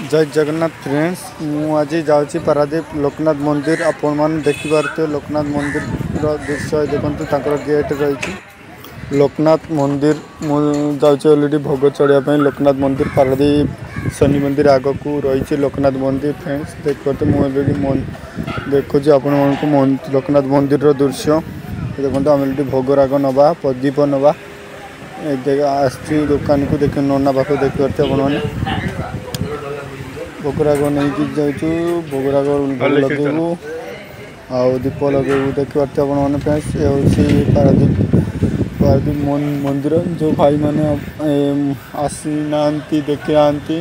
जय जगन्नाथ फ्रेंड्स मु आज जाऊँगी पारादीप लोकनाथ मंदिर। आपण मैंने देखिपे लोकनाथ मंदिर दृश्य देखते गेट रही लोकनाथ मंदिर मुझे अलरेडी भोग चढ़ाई लोकनाथ मंदिर पारादीप शनि मंदिर आग को रही लोकनाथ मंदिर। फ्रेंड्स देखते मुझे देखुची आपण लोकनाथ मंदिर दृश्य देखते आम भोग राग नवा प्रदीप नवा आसी दुकान को देख नना पाख देखते आप भोगराग नहीं जाऊँ भोगराग लगेबू आउ दीप लगेबू देखिए आपने फ्रेंड्स ये हूँ पारादीप मंदिर जो भाई मैंने आसी ना देखी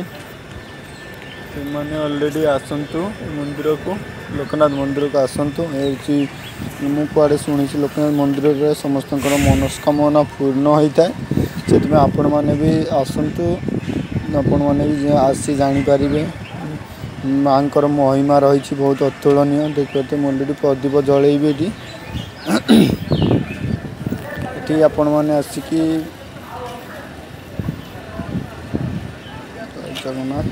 ना अलरेडी आसतु मंदिर को लोकनाथ मंदिर को आसतु मु कुआड़े शुणी लोकनाथ मंदिर में समस्त मनस्कामना पूर्ण होता है से आपण मैंने भी आसतु आपण मैंने भी आसी जानीपारे माँ महिमा रही बहुत अतुलनीय देखते मंदिर प्रदीप जलैबी ये आपण मैंने आसिकी जगन्नाथ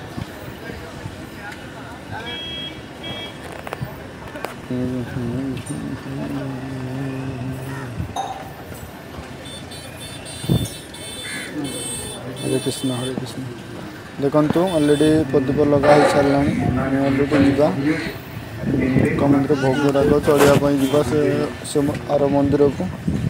हरे कृष्ण देखु अलरेडी प्रदीप लगा ही सारा अलरेडी जा मंदिर भोग राग चढ़ाई जा से आर मंदिर को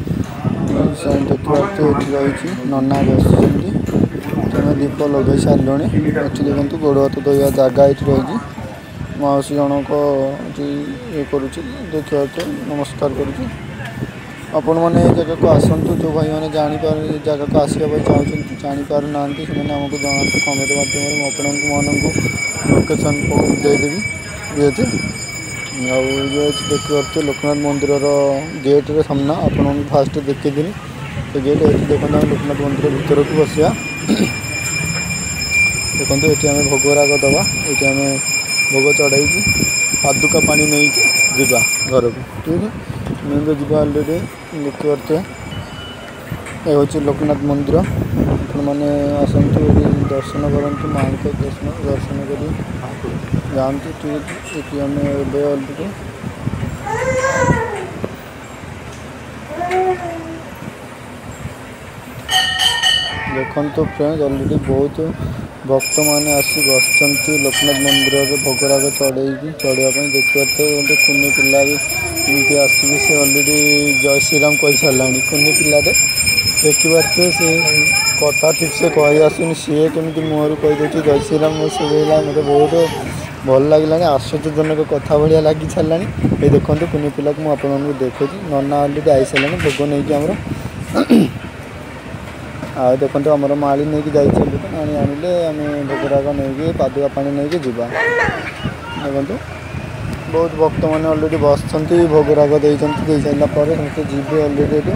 देखते रही नना बस दीप लगे सारे देखते गोड़ हाथ धोवा जगह ये रही मौसी जनक ये देखा नमस्कार कर आपण मैंने जगह को आसतु जो भाई मैंने जगह को आसवाई चाहते जापार ना आमको जनाते कमेंट माध्यम आपण मन लोकेशन देदेवी ये देखते लोकनाथ मंदिर गेट रे सामना आपण फास्ट देखी तो गेट देखते लोकनाथ मंदिर भीतर को बसिया देखते ये आम भोग राग दबा ये आम भोग चढ़ाई पादुका पानी नहीं जा घर को ठीक है नहीं जा अलरेडी देखते ये हूँ लोकनाथ मंदिर मैंने आसतु दर्शन करूँ माँ को दर्शन कर जातु ठीक है आम अलरेडी देखो फ्रेंड्स अलरेडी बहुत भक्त मैंने आसी बस लोकनाथ मंदिर में भोगराग चढ़ाई देखते कुनी पिला भी आसिक से अलरेडी जय श्रीराम कही सारा कुनी पिलाटे देखिए से कथा ठीक से कही आसुनि सी केमी मुहर कहीदे जय श्रीराम शुभेला मत बहुत भल लगे आश्चर्यजनक कथा भाया लगी सारा ये देखते कुनी पिला को मुझे देखुची नना अलरेडी आई सारा भोग नहीं आमर आ देखते आम माली नहीं जाइए आनिले आम भोगराग नहीं पादुका पानी नहीं जा देखो बहुत भक्त मैंने अलरेडी बस भोगराग दे सारापर समस्त जीवे अलरेडी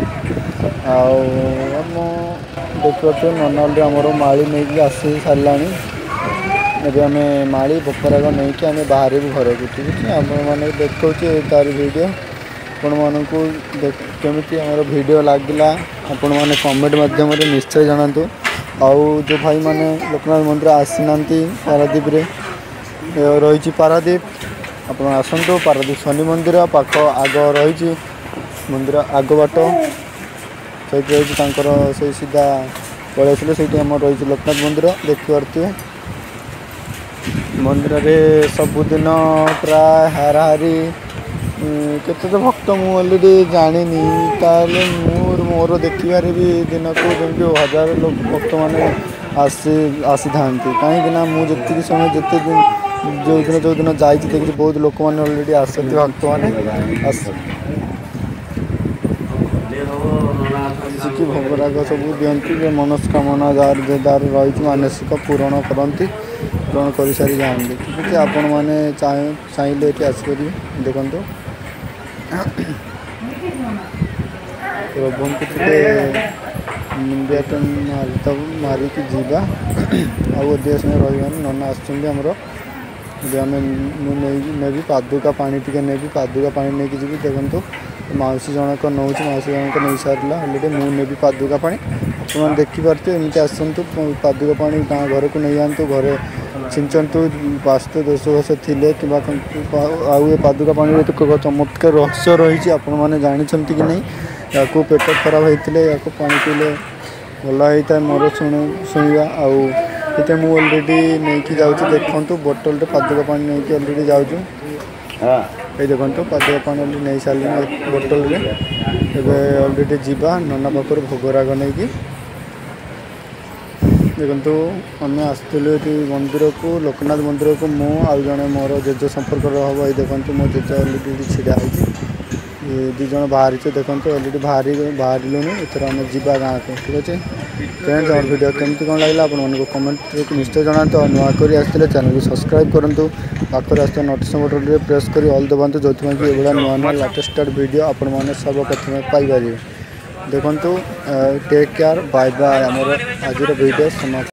आम देखते नना अलरेडी आम माली नहीं आसी सारा अभी आम माली भोगराग नहीं आम बाहर घर को ठीक है आपने देखते तार वीडियो आपण मानक केमी आम वीडियो लगला आपण मैंने कमेंट मध्यम निश्चय जनातु आउ जो भाई मैंने लोकनाथ मंदिर आसीना पारादीप रही पारादीप आप आसतु पारादीप शनि मंदिर पाख आग रही मंदिर आग बाट से सीधा पलि से रही लोकनाथ मंदिर देखिए मंदिर में सबुदिन प्राय हाराहारी केते तो भक्त मु अलरेडी जानी मोर देखिबार भी दिन को जमी 1000 लोग भक्त मैंने आसी था कहीं मुझे समय जिते दिन जो दिन जाइए देखिए बहुत लोक मैंने अलरेडी आसती भक्त मैंने आसिकी भोगराग सब दिखती मनस्कामना जार रही मानसिक पूरण करती पूरण कर सारी जाती ठीक है आपण मैंने चाहिए ये आसपर देखते प्रभु को मुंडिया मारिक जीवा आदेश में रही नना आमर नेबी पादुका पानी टी ने पादुका पानी नहीं जी देखो मौसी जनक नौ मौसी जनक नहीं सारा अलरेडी मुझे पादुका पानी आपने देखिपे एमती आसतु पादुका पानी गाँ घर को नहीं जातु घरे ଛିଞ୍ଚନ୍ତୁ ବାସ୍ତୁ ଦୋଷ ଘୋଷ ଥିଲେ କିମ୍ବା ଆଉ ଏ ପାଦୁକା ପାଣିରେ ଚମତ୍କାର ରହସ୍ୟ ରହିଛି ଆପଣମାନେ ଜାଣିଛନ୍ତି କି ନାହିଁ। ୟାକୁ ପେଟ ଖରାପ ହେଇଥିଲେ ୟାକୁ ପାଣି ପିଇଲେ ଭଲ ହେଇଥାଏ ମୋର ଶୁଣିବା। ଆଉ ଏତେ ମୁଁ ଅଲରେଡ଼ି ନେଇକି ଯାଉଛି ଦେଖନ୍ତୁ ବୋଟଲରେ ପାଦୁକା ପାଣି ନେଇକି ଅଲରେଡ଼ି ଯାଉଛୁ। এই ଦେଖନ୍ତୁ ପାଦୁକା ପାଣି ଅଲରେଡ଼ି ନେଇ ସାରିଲିଣି ବୋଟଲରେ। ଏବେ ଅଲରେଡ଼ି ଯିବା ନନା ପାଖରୁ ଭୋଗରାଗ ନେଇକି। ଦେଖନ୍ତୁ ଆମେ ଆସିଥିଲୁ ଏଠି ମନ୍ଦିରକୁ ଲୋକନାଥ ମନ୍ଦିରକୁ ମୁଁ ଆଉ ଜଣେ ମୋର ଜେଜେ ସମ୍ପର୍କର ହେବ। ଏଇ ଦେଖନ୍ତୁ ମୋ ଜେଜେ ଅଲରେଡ଼ି ଏଠି ଛିଡ଼ା ହେଇଛି। ଦୁଇ ଜଣ ବାହାରିଛୁ ଦେଖନ୍ତୁ ଅଲରେଡ଼ି ବାହାରିଲୁଣି। ଏଥର ଆମେ ଯିବା ଗାଁକୁ ଠିକ୍ ଅଛି। ଫ୍ରେଣ୍ଡସ୍ ଆମର ଭିଡ଼ିଓ କେମିତି କ'ଣ ଲାଗିଲା ଆପଣମାନଙ୍କୁ କମେଣ୍ଟରେ ନିଶ୍ଚୟ ଜଣାନ୍ତୁ। ଆଉ ନୂଆ କରି ଆସିଥିଲେ ଚ୍ୟାନେଲକୁ ସବସ୍କ୍ରାଇବ୍ କରନ୍ତୁ। ପାଖରେ ଆସିଥିବା ନୋଟିଫିକେସନ୍ ବଟନ୍ରେ ପ୍ରେସ୍ କରି ଅଲ୍ ଦବାନ୍ତୁ ଯେଉଁଥିପାଇଁ କି ଏଭଳିଆ ନୂଆ ନୂଆ ଲାଟେଷ୍ଟ ଭିଡ଼ିଓ ଆପଣମାନେ ସର୍ବପ୍ରଥମେ ପାଇପାରିବେ। ଦେଖନ୍ତୁ ଟେକ୍ କେୟାର ବାଏ ବାଏ। ଆମର ଆଜିର ଭିଡ଼ିଓ ସମାପ୍ତ।